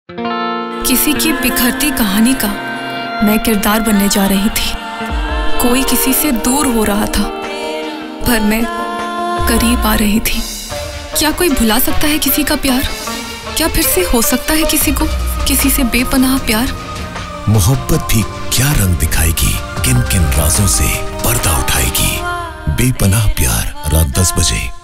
किसी की बिखरती कहानी का मैं किरदार बनने जा रही थी। कोई किसी से दूर हो रहा था पर मैं करीब आ रही थी। क्या कोई भुला सकता है किसी का प्यार? क्या फिर से हो सकता है किसी से बेपनाह प्यार? मोहब्बत भी क्या रंग दिखाएगी, किन किन राजों से पर्दा उठाएगी। बेपनाह प्यार रात 10 बजे।